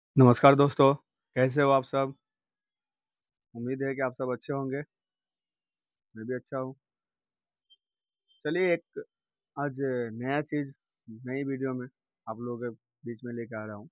नमस्कार दोस्तों, कैसे हो आप सब? उम्मीद है कि आप सब अच्छे होंगे। मैं भी अच्छा हूँ। चलिए एक आज नया चीज़ नई वीडियो में आप लोगों के बीच में लेके आ रहा हूँ।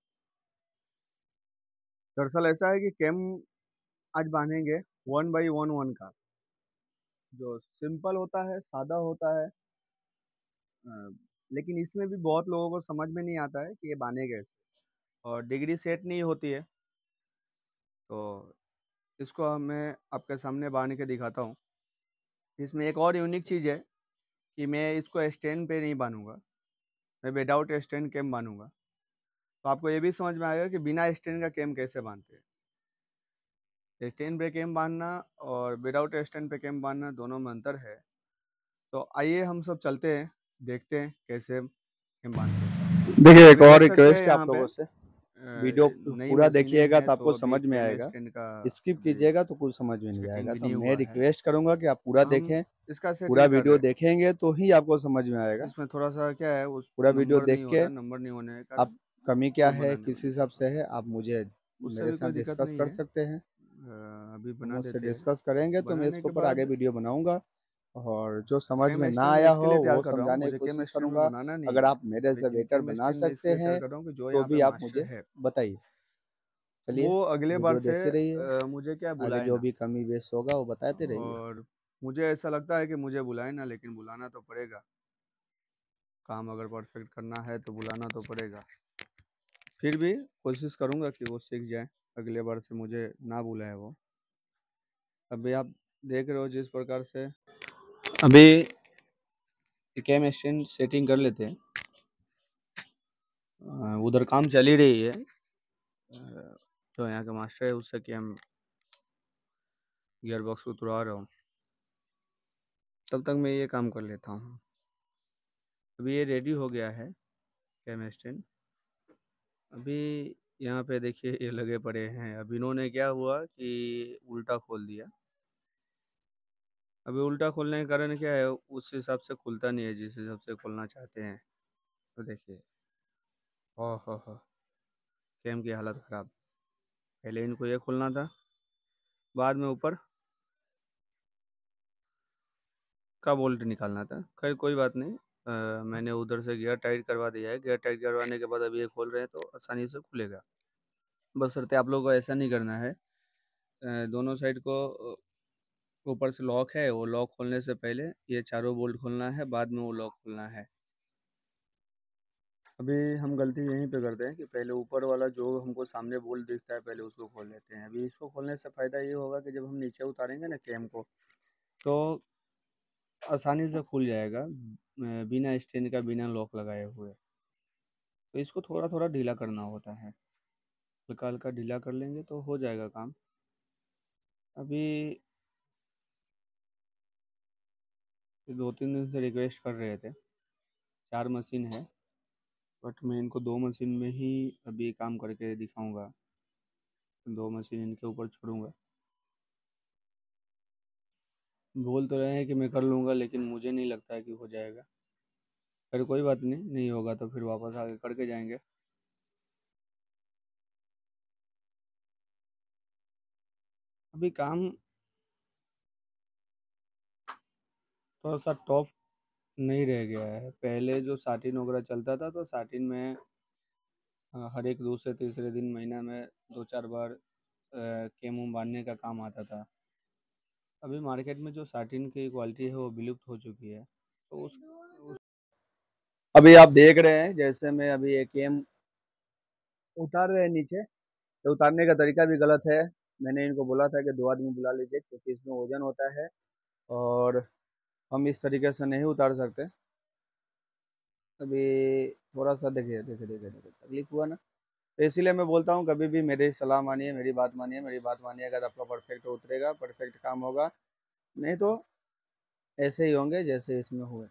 दरअसल ऐसा है कि कैम आज बांधेंगे वन बाई वन का, जो सिंपल होता है, सादा होता है। अ, लेकिन इसमें भी बहुत लोगों को समझ में नहीं आता है कि ये बांधे कैसे, और डिग्री सेट नहीं होती है। तो इसको मैं आपके सामने बांध के दिखाता हूँ। इसमें एक और यूनिक चीज़ है कि मैं इसको स्टैंड पे नहीं बांधूंगा, मैं विदाउट स्टैंड कैम बांधूंगा। तो आपको ये भी समझ में आएगा कि बिना स्टैंड का कैम कैसे बांधते हैं। स्टैंड पे कैम बांधना और विदाउट स्टैंड पे कैम बांधना दोनों में अंतर है। तो आइए हम सब चलते हैं, देखते हैं कैसे कैम बांधते हैं। देखिए, एक अभी और देख सकते हैं रिक्वेस्ट है यहाँ आप पे लोगों से। वीडियो नई पूरा मशीनें देखिएगा हैं, तो तो आपको अभी समझ में कैम आएगा। स्टैंड का स्किप अभी कीजिएगा तो कुछ समझ में नहीं सेटिंग आएगा। भी तो नहीं मैं हुआ है। रिक्वेस्ट करूंगा कि आप पूरा हम देखें। इसका पूरा सेटिंग कर रहे वीडियो हैं। देखेंगे तो ही आपको समझ में आएगा। इसमें थोड़ा सा क्या है, उस पूरा वीडियो नंबर देख नहीं हो के रहा, नंबर नहीं होने के आप कारण कमी क्या वो है, बनाने में किस हिसाब दिक्कत हो से रहा है, आप मुझे है। उससे मेरे भी साथ कोई दिक्कत डिस्कस नहीं कर है। सकते हैं। अभी हम बना उससे देते हैं। डिस्कस करेंगे तो मैं बनाने इसके के ऊपर आगे बाद वीडियो बनाऊंगा। और जो समझ में कैम ना स्टैंड मैं आया इसके हो लिए तैयार वो कर रहा हूँ, समझाने की मुझे कैम कोशिश स्टैंड में करूंगा। बनाना नहीं अगर है। आप मेरे से लेकिन बेटर कैम बना स्टैंड मैं सकते इसलिए तैयार हैं कर रहा हूँ कि जो तो यहाँ पे भी आप मास्टर मुझे है, बताइए। वो चलिए, अगले बार वीडियो से देखते रहिए। मुझे क्या आगे बुलाए जो ना। भी कमी बेस होगा वो बताते रहिए। और मुझे ऐसा लगता है कि मुझे बुलाए ना, लेकिन बुलाना तो पड़ेगा। काम अगर परफेक्ट करना है तो बुलाना तो पड़ेगा। फिर भी कोशिश करूँगा कि वो सीख जाए, अगले बार से मुझे ना बुलाए वो। अभी आप देख रहे हो जिस प्रकार से अभी कैम स्टैंड सेटिंग कर लेते हैं। उधर काम चल ही रही है। तो यहाँ का मास्टर है, उससे कि हम गियर बॉक्स को तुड़वा रहा हूँ, तब तक मैं ये काम कर लेता हूँ। अभी ये रेडी हो गया है कैम स्टैंड। अभी यहाँ पे देखिए ये लगे पड़े हैं। अब इन्होंने क्या हुआ कि उल्टा खोल दिया। अभी उल्टा खोलने के कारण क्या है, उस हिसाब से खुलता नहीं है जिस हिसाब से खोलना चाहते हैं। तो देखिए, ओह हो, कैम की हालत ख़राब। पहले इनको ये खोलना था, बाद में ऊपर का बोल्ट निकालना था। खैर कोई बात नहीं। मैंने उधर से गियर टाइट करवा दिया है। गियर टाइट करवाने के बाद अभी ये खोल रहे हैं तो आसानी से खुलेगा। बशर्ते आप लोगों को ऐसा नहीं करना है। दोनों साइड को ऊपर से लॉक है, वो लॉक खोलने से पहले ये चारों बोल्ट खोलना है, बाद में वो लॉक खोलना है। अभी हम गलती यहीं पे करते हैं कि पहले ऊपर वाला जो हमको सामने बोल्ट दिखता है पहले उसको खोल लेते हैं। अभी इसको खोलने से फ़ायदा ये होगा कि जब हम नीचे उतारेंगे ना कैम को, तो आसानी से खुल जाएगा, बिना स्टैंड का, बिना लॉक लगाए हुए। तो इसको थोड़ा थोड़ा ढीला करना होता है। हल्का हल्का ढीला कर लेंगे तो हो जाएगा काम। अभी 2-3 दिन से रिक्वेस्ट कर रहे थे। 4 मशीन है, बट मैं इनको 2 मशीन में ही अभी काम करके दिखाऊंगा। 2 मशीन इनके ऊपर छोड़ूंगा। बोल तो रहे हैं कि मैं कर लूँगा, लेकिन मुझे नहीं लगता है कि हो जाएगा। फिर कोई बात नहीं, नहीं होगा तो फिर वापस आगे करके जाएंगे। अभी काम थोड़ा सा टॉप नहीं रह गया है। पहले जो साटिन वगैरह चलता था तो साटिन में हर एक दूसरे तीसरे दिन महीना में 2-4 बार केम उम बांधने का काम आता था। अभी मार्केट में जो साटिन की क्वालिटी है वो विलुप्त हो चुकी है। तो उस अभी आप देख रहे हैं जैसे मैं अभी एक केम उतार रहे हैं नीचे। तो उतारने का तरीका भी गलत है। मैंने इनको बोला था कि 2 आदमी बुला लीजिए, क्योंकि इसमें वजन होता है और हम इस तरीके से नहीं उतार सकते। अभी थोड़ा सा देखिए देखिए देखिए देखिए तकलीफ हुआ ना। तो इसीलिए मैं बोलता हूँ कभी भी मेरी सलाह मानिए, मेरी बात मानिए। मेरी बात मानिएगा तो आपका परफेक्ट उतरेगा, परफेक्ट काम होगा। नहीं तो ऐसे ही होंगे जैसे इसमें हुए।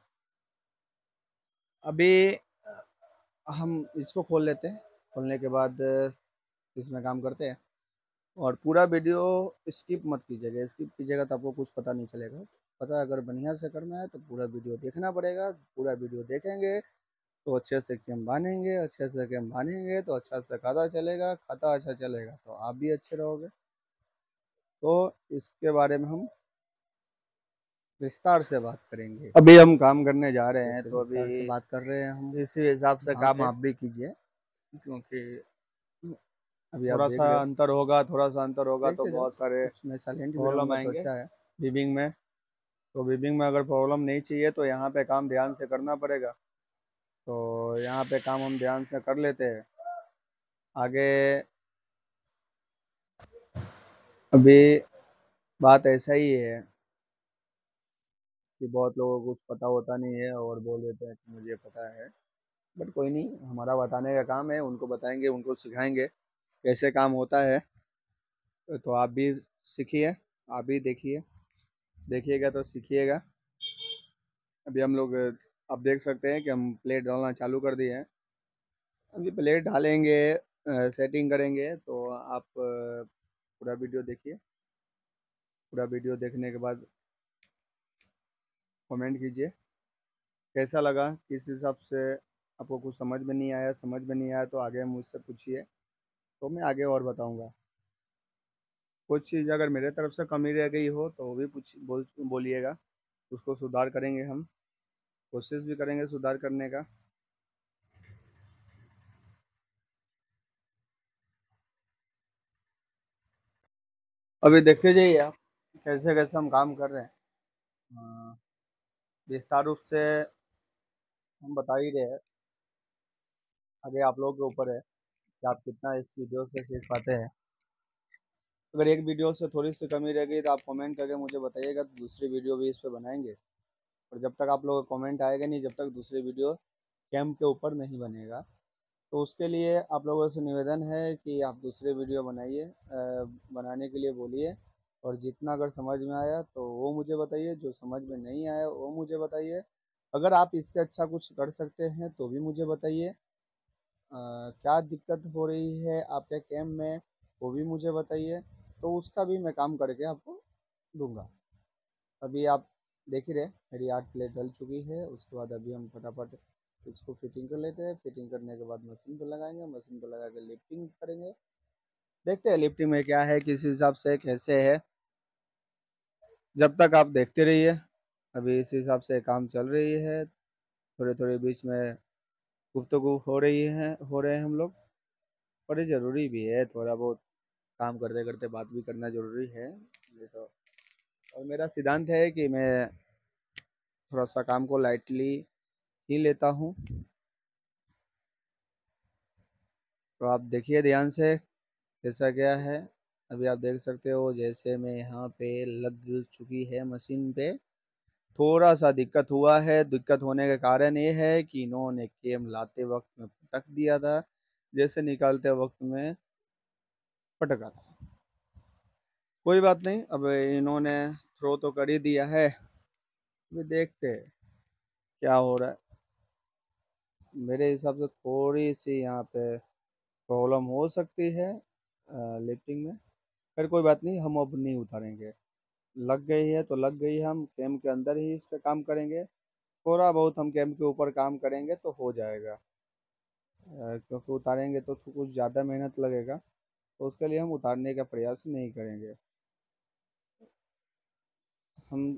अभी हम इसको खोल लेते हैं। खोलने के बाद इसमें काम करते हैं। और पूरा वीडियो स्किप मत कीजिएगा। स्किप कीजिएगा तो आपको कुछ पता नहीं चलेगा। पता अगर बढ़िया से करना है तो पूरा वीडियो देखना पड़ेगा। पूरा वीडियो देखेंगे तो अच्छे से गेम बांधेंगे, अच्छे से गेम बांधेंगे तो अच्छा से खाता चलेगा, खाता अच्छा चलेगा तो आप भी अच्छे रहोगे। तो इसके बारे में हम विस्तार से बात करेंगे। अभी हम काम करने जा रहे हैं, जैसे तो विस्तार से अभी बात कर रहे हैं हम, इसी हिसाब से काम काम है। आप भी कीजिए, क्योंकि अभी आप थोड़ा देख सा रहे हो, अंतर होगा, थोड़ा सा अंतर होगा तो देखते जाओ, बहुत सारे कुछ मैं साइलेंट भी प्रॉब्लम रहूँगा तो आएंगे अच्छा है। वीविंग में। तो वीविंग में अगर प्रॉब्लम नहीं चाहिए तो यहाँ पे काम ध्यान से करना पड़ेगा। तो यहाँ पे काम हम ध्यान से कर लेते हैं। आगे अभी बात ऐसा ही है कि बहुत लोगों को कुछ पता होता नहीं है और बोल देते हैं कि मुझे पता है। बट कोई नहीं, हमारा बताने का काम है, उनको बताएंगे, उनको सिखाएंगे कैसे काम होता है। तो आप भी सीखिए, आप भी देखिए, देखिएगा तो सीखिएगा। अभी हम लोग, आप देख सकते हैं कि हम प्लेट डालना चालू कर दिए हैं। अभी प्लेट ढालेंगे, सेटिंग करेंगे, तो आप पूरा वीडियो देखिए। पूरा वीडियो देखने के बाद कमेंट कीजिए कैसा लगा, किस हिसाब से आपको कुछ समझ में नहीं आया। समझ में नहीं आया तो आगे मुझसे पूछिए, तो मैं आगे और बताऊंगा। कुछ चीज़ अगर मेरे तरफ से कमी रह गई हो तो वो भी बोलिएगा, उसको सुधार करेंगे हम, कोशिश भी करेंगे सुधार करने का। अभी देखते जाइए आप कैसे कैसे हम काम कर रहे हैं। विस्तार रूप से हम बता ही रहे हैं, आगे आप लोगों के ऊपर है कि आप कितना इस वीडियो से सीख पाते हैं। अगर एक वीडियो से थोड़ी सी कमी रह गई तो आप कमेंट करके मुझे बताइएगा, तो दूसरी वीडियो भी इस पर बनाएंगे। और जब तक आप लोगों का कमेंट आएगा नहीं, जब तक दूसरी वीडियो कैम्प के ऊपर नहीं बनेगा, तो उसके लिए आप लोगों से निवेदन है कि आप दूसरे वीडियो बनाइए, बनाने के लिए बोलिए। और जितना अगर समझ में आया तो वो मुझे बताइए, जो समझ में नहीं आया वो मुझे बताइए। अगर आप इससे अच्छा कुछ कर सकते हैं तो भी मुझे बताइए। क्या दिक्कत हो रही है आपके कैम्प में वो भी मुझे बताइए, तो उसका भी मैं काम करके आपको दूंगा। अभी आप देख ही रहे, मेरी 8 प्लेट डल चुकी है। उसके बाद अभी हम फटाफट इसको फिटिंग कर लेते हैं। फिटिंग करने के बाद मशीन पर लगाएंगे, मशीन पर लगा के लिफ्टिंग करेंगे। देखते हैं लिफ्टिंग में क्या है, किस हिसाब से कैसे है। जब तक आप देखते रहिए, अभी इस हिसाब से काम चल रही है। थोड़े थोड़े बीच में गुफ्तगू हो रही है, हो रहे हैं हम लोग। पर ये ज़रूरी भी है, थोड़ा बहुत काम करते करते बात भी करना ज़रूरी है, ये तो। और मेरा सिद्धांत है कि मैं थोड़ा सा काम को लाइटली ही लेता हूँ। तो आप देखिए ध्यान से कैसा क्या है। अभी आप देख सकते हो जैसे मैं यहाँ पे लग चुकी है मशीन पे। थोड़ा सा दिक्कत हुआ है, दिक्कत होने का कारण ये है कि इन्होंने केम लाते वक्त में पटक दिया था, जैसे निकालते वक्त में पटका था। कोई बात नहीं, अब इन्होंने थ्रो तो कर ही दिया है। अभी देखते हैं क्या हो रहा है। मेरे हिसाब से थोड़ी सी यहाँ पे प्रॉब्लम हो सकती है लिफ्टिंग में। फिर कोई बात नहीं, हम अब नहीं उतारेंगे। लग गई है तो लग गई है, हम कैम्प के अंदर ही इस पे काम करेंगे। थोड़ा बहुत हम कैम्प के ऊपर काम करेंगे तो हो जाएगा। क्योंकि उतारेंगे तो कुछ ज़्यादा मेहनत लगेगा, तो उसके लिए हम उतारने का प्रयास नहीं करेंगे। हम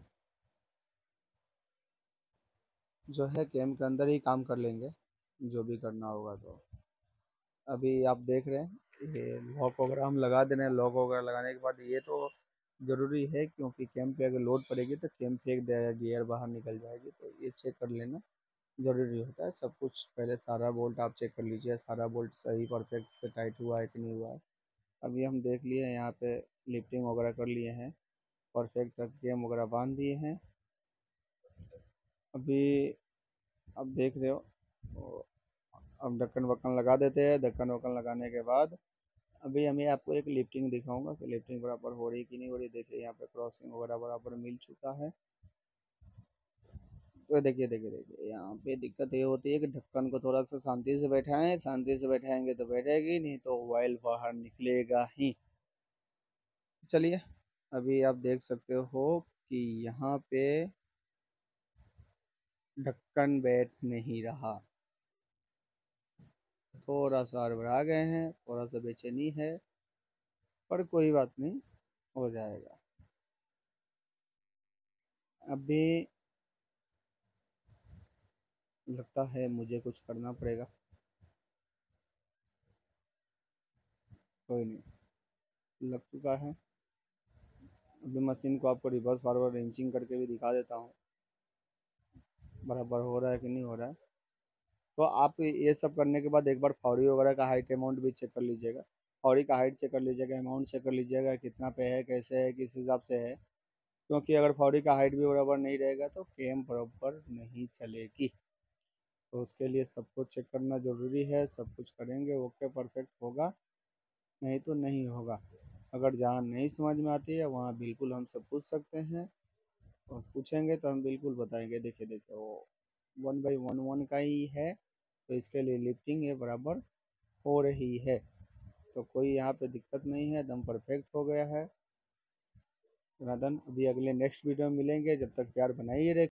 जो है कैम्प के अंदर ही काम कर लेंगे, जो भी करना होगा। तो अभी आप देख रहे हैं ये लॉक वगैरह हम लगा दे रहे हैं। लॉक वगैरह लगाने के बाद ये तो ज़रूरी है, क्योंकि कैम्प पे अगर लोड पड़ेगी तो कैम्प फेंक देगा, गियर बाहर निकल जाएगी। तो ये चेक कर लेना ज़रूरी होता है। सब कुछ पहले सारा बोल्ट आप चेक कर लीजिए, सारा बोल्ट सही परफेक्ट से टाइट हुआ है कि नहीं हुआ है। अभी हम देख लिए हैं यहाँ पे, लिफ्टिंग वगैरह कर लिए हैं, परफेक्ट तक गेम वगैरह बांध दिए हैं। अभी आप देख रहे हो, तो अब ढक्कन वक्कन लगा देते हैं। ढक्कन वक्कन लगाने के बाद अभी हमें आपको एक लिफ्टिंग दिखाऊंगा कि लिफ्टिंग बराबर हो रही कि नहीं हो रही। देखिए यहाँ पे क्रॉसिंग वगैरह बराबर मिल चुका है। तो देखिए देखिए देखिए, यहाँ पे दिक्कत ये होती है कि ढक्कन को थोड़ा सा शांति से बैठाएं। शांति से बैठाएंगे तो बैठेगी, नहीं तो ऑयल बाहर निकलेगा ही। चलिए, अभी आप देख सकते हो कि यहाँ पे ढक्कन बैठ नहीं रहा। थोड़ा सा हड़बड़ा गए हैं, थोड़ा सा बेचैनी है, पर कोई बात नहीं, हो जाएगा। अभी लगता है मुझे कुछ करना पड़ेगा। कोई नहीं, लग चुका है। अभी मशीन को आपको रिवर्स फॉरवर्ड रेंचिंग करके भी दिखा देता हूँ, बराबर हो रहा है कि नहीं हो रहा है। तो आप ये सब करने के बाद एक बार फौरी वगैरह का हाइट अमाउंट भी चेक कर लीजिएगा। फौरी का हाइट चेक कर लीजिएगा, अमाउंट चेक कर लीजिएगा, कितना पे है, कैसे है, किस हिसाब से है। क्योंकि अगर फौरी का हाइट भी बराबर नहीं रहेगा तो गेम बराबर नहीं चलेगी। तो उसके लिए सब कुछ चेक करना ज़रूरी है, सब कुछ करेंगे ओके परफेक्ट होगा, नहीं तो नहीं होगा। अगर जहाँ नहीं समझ में आती है वहाँ बिल्कुल हमसे पूछ सकते हैं, और पूछेंगे तो हम बिल्कुल बताएंगे। देखिए देखिए वो 1/1 का ही है, तो इसके लिए लिफ्टिंग ये बराबर हो रही है, तो कोई यहाँ पे दिक्कत नहीं है, एकदम परफेक्ट हो गया है। धनाधन, अभी अगले नेक्स्ट वीडियो में मिलेंगे, जब तक प्यार बनाइए रहे।